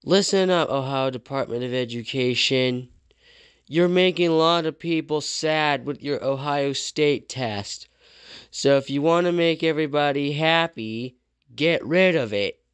Listen up, Ohio Department of Education. You're making a lot of people sad with your Ohio State test. So if you want to make everybody happy, get rid of it.